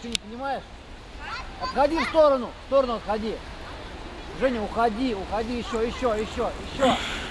Ты не понимаешь? Отходи в сторону отходи. Женя, уходи, еще.